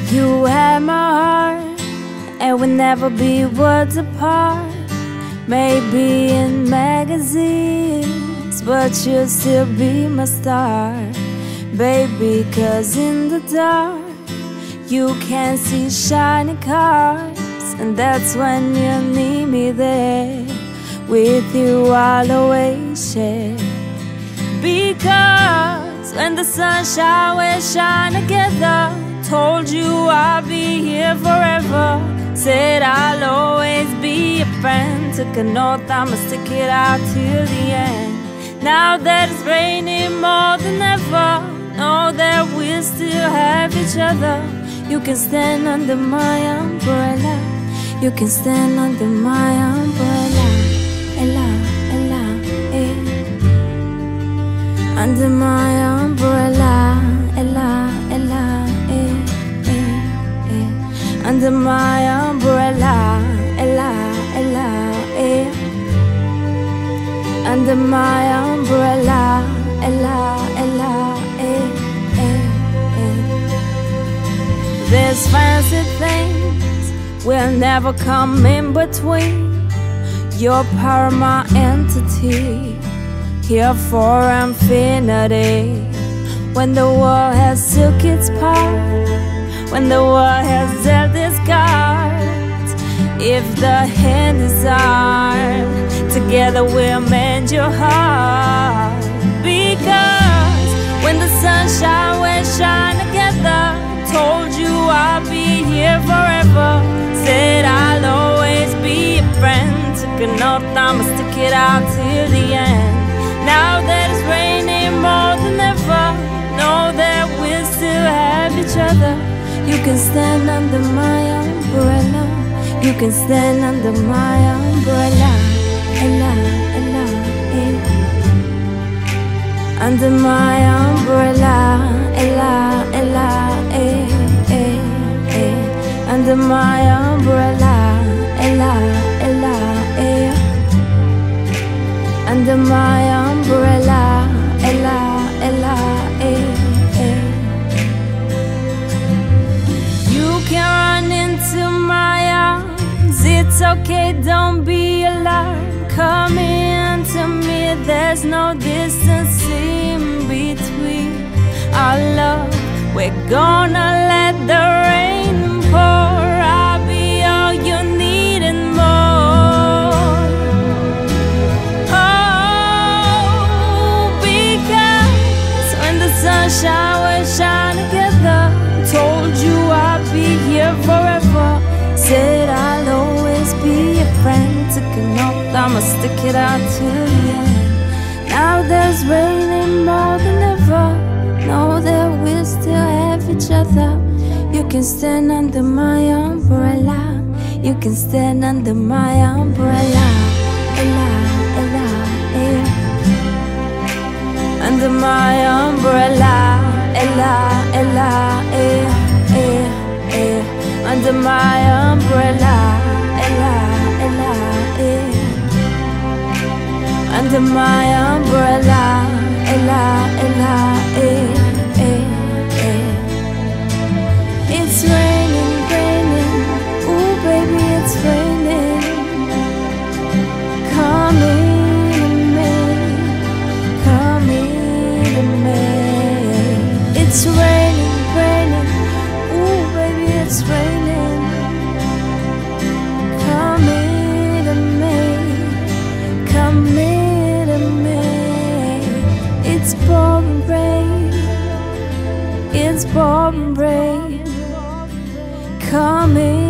You have my heart, and we'll never be worlds apart. Maybe in magazines, but you'll still be my star, baby. 'Cause in the dark you can see shiny cars, and that's when you need me there. With you I'll always share. Because when the sunshine will shine together, told you I'll be here forever. Said I'll always be a friend. Took an oath I'ma stick it out till the end. Now that it's raining more than ever, know that we'll still have each other. You can stand under my umbrella. You can stand under my umbrella. Ella, ella, eh. Under my umbrella. Ella, ella, eh, eh, eh. Under my umbrella. Ella, ella, eh. Under my umbrella. Ella, ella, eh, eh, eh. There's fancy things will never come in between. You're paramount entity, here for infinity. When the world has took its part, when the world has dealt its cards, if the hand is armed, together we'll mend your heart. Because when the sunshine will shine together, told you I'll be here forever. Said I'll always be a friend. Took an oath I'ma stick it out till the end. Now that it's raining more than ever, know that we'll still have each other. You can stand under my umbrella. You can stand under my umbrella. Ella, ella, eh. Under my umbrella. Ella, ella, eh, eh, eh. Under my umbrella. Ella, ella, eh. Under my umbrella. Ella, ella, eh, eh. You can run into my arms. It's okay, don't be alarmed. Come into me, there's no distance in between our love. We're gonna let the rain pour. I'll be all you need and more. Oh, because when the sunshine will shine together, told you I'll be here forever. Said I'll always be a friend. Took an oath I'ma stick it out till the end. Now there's raining more than ever, know that we'll still have each other. You can stand under my umbrella. You can stand under my umbrella. Ella, ella, eh. Under my umbrella. Ella, ella, eh, eh, eh. Under my umbrella. Ella, ella, eh. Under my umbrella. Ella, ella, eh, eh, eh. It's raining, raining. Ooh, baby, it's raining. Come in to me. Come in to me. It's raining, raining. Ooh, baby, it's raining. Come in to me. Come in to me. It's pouring rain. It's pouring rain. Come in.